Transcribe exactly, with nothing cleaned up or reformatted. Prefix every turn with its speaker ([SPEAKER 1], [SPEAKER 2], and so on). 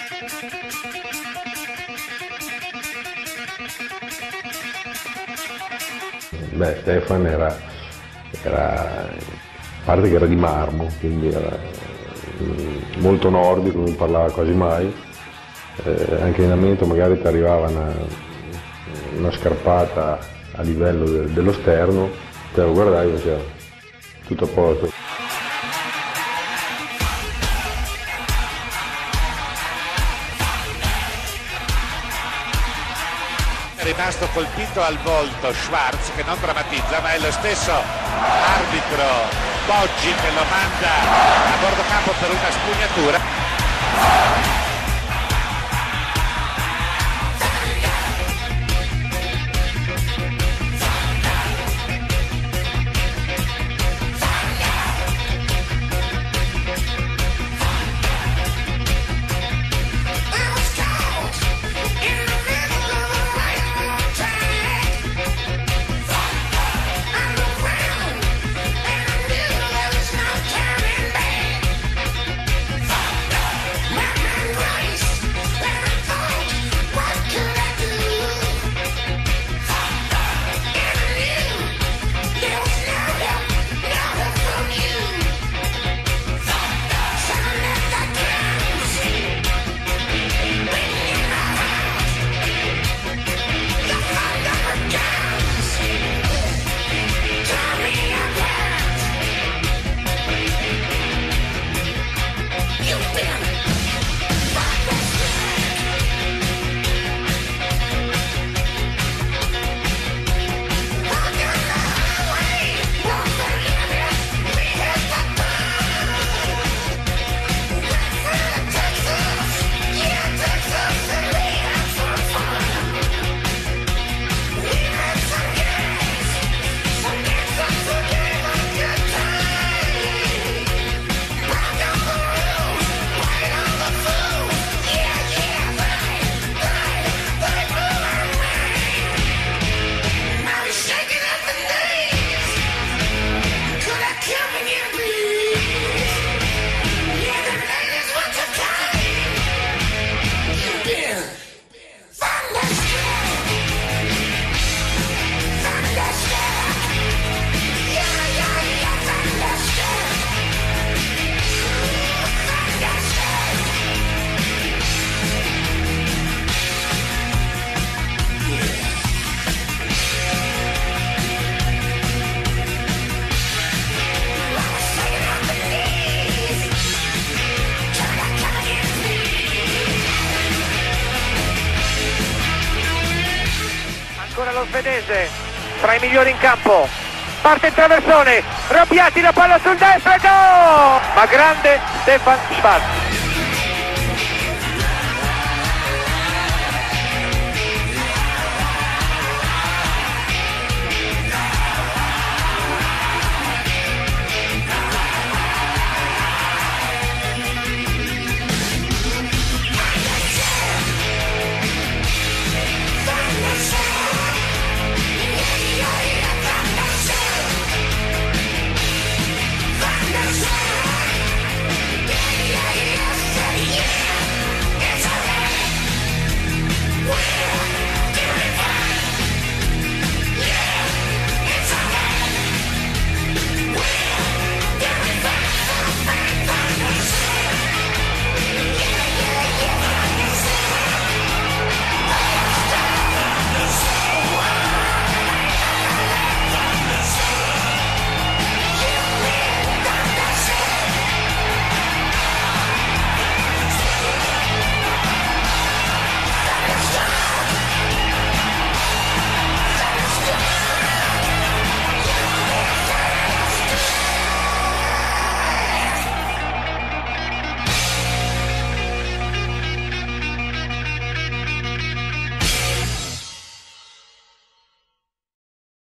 [SPEAKER 1] Beh, Stefan era, era, a parte che era di marmo, quindi era molto nordico, non parlava quasi mai, eh, anche in allenamento magari ti arrivava una, una scarpata a livello de, dello sterno, te lo guardavi e diceva tutto a posto.
[SPEAKER 2] È rimasto colpito al volto Schwarz, che non drammatizza, ma è lo stesso arbitro Poggi che lo manda a bordo campo per una spugnatura.
[SPEAKER 3] Ancora lo svedese, tra i migliori in campo, parte il traversone, Robbiati, la palla sul destro e gol! Ma grande Stefan Schwarz.